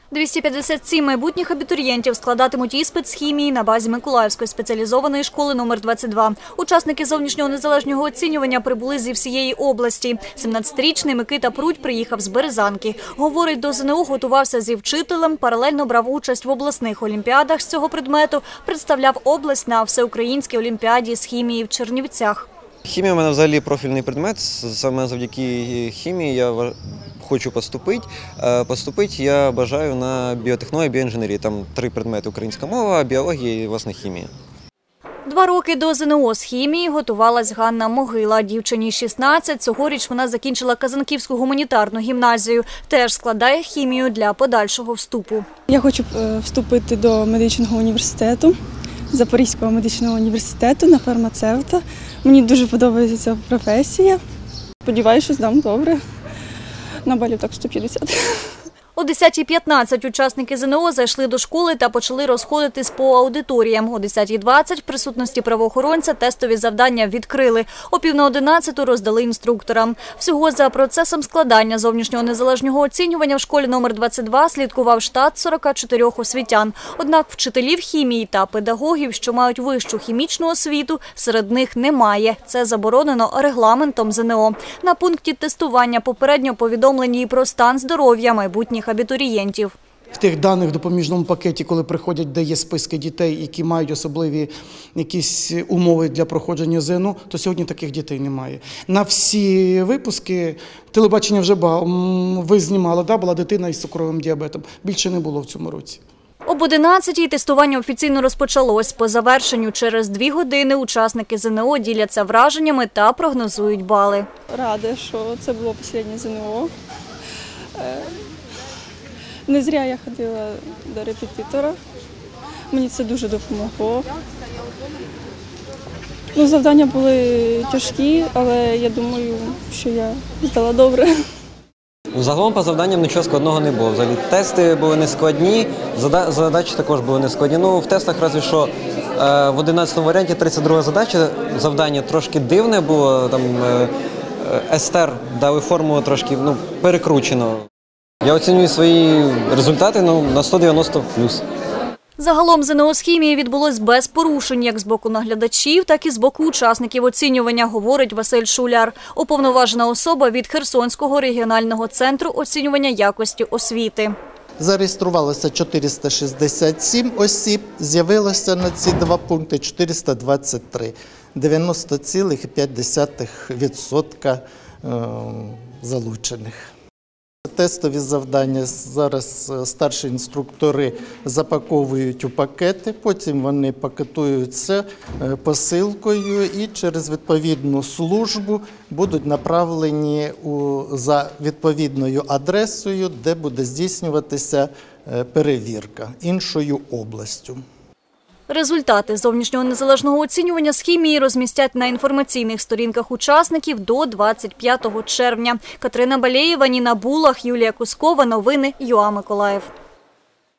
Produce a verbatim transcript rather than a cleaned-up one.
двісті п'ятдесят сім майбутніх абітурієнтів складатимуть іспит з хімії на базі Миколаївської спеціалізованої школи номер двадцять два. Учасники зовнішнього незалежного оцінювання прибули зі всієї області. сімнадцятирічний Микита Прудь приїхав з Березанки. Говорить, до ЗНО готувався зі вчителем, паралельно брав участь в обласних олімпіадах з цього предмету, представляв область на всеукраїнській олімпіаді з хімії в Чернівцях. Хімія – у мене взагалі профільний предмет. Саме завдяки хімії я хочу поступити. Поступити я бажаю на біотехнологію, біоінженерію. Там три предмети – українська мова, біологія і, власне, хімія. Два роки до ЗНО з хімії готувалась Ганна Могила. Дівчині шістнадцять, цьогоріч вона закінчила Казанківську гуманітарну гімназію. Теж складає хімію для подальшого вступу. Я хочу вступити до медичного університету, Запорізького медичного університету на фармацевта. Мені дуже подобається ця професія. Сподіваюся, що здам добре. На балів так сто п'ятдесят. О десятій п'ятнадцять учасники ЗНО зайшли до школи та почали розходитись по аудиторіям. О десятій двадцять в присутності правоохоронця тестові завдання відкрили. О пів на одинадцяту роздали інструкторам. Всього за процесом складання зовнішнього незалежного оцінювання в школі номер двадцять два слідкував штат сорока чотирьох освітян. Однак вчителів хімії та педагогів, що мають вищу хімічну освіту, серед них немає. Це заборонено регламентом ЗНО. На пункті тестування попередньо повідомлені і про стан здоров'я майбутніх абітурієнтів. В тих даних допоміжному пакеті, коли приходять, де є списки дітей, які мають особливі якісь умови для проходження ЗНО, то сьогодні таких дітей немає. На всі випуски телебачення вже ви знімали, да, була дитина із цукровим діабетом. Більше не було в цьому році. Об одинадцятій тестування офіційно розпочалось. По завершенню через дві години учасники ЗНО діляться враженнями та прогнозують бали. Рада, що це було останнє ЗНО. Не зря я ходила до репетитора, мені це дуже допомогло. Ну, завдання були тяжкі, але я думаю, що я здала добре. Загалом по завданням нічого складного не було. Взагалі тести були нескладні, задачі також були нескладні. Ну, в тестах разві що в одинадцятому варіанті тридцять друга задача, завдання трошки дивне було, там естер дали формулу трошки ну, перекручено. Я оцінюю свої результати ну, на сто дев'яносто плюс. Загалом ЗНО з хімії відбулось без порушень, як з боку наглядачів, так і з боку учасників оцінювання, говорить Василь Шуляр, уповноважена особа від Херсонського регіонального центру оцінювання якості освіти. Зареєструвалося чотириста шістдесят сім осіб, з'явилося на ці два пункти чотириста двадцять три, дев'яносто цілих п'ять десятих відсотка залучених. Тестові завдання зараз старші інструктори запаковують у пакети, потім вони пакетуються посилкою і через відповідну службу будуть направлені у, за відповідною адресою, де буде здійснюватися перевірка іншою областю. Результати зовнішнього незалежного оцінювання з хімії розмістять на інформаційних сторінках учасників до двадцять п'ятого червня. Катерина Балєєва, Ніна Булах, Юлія Кускова. Новини ЮА Миколаїв.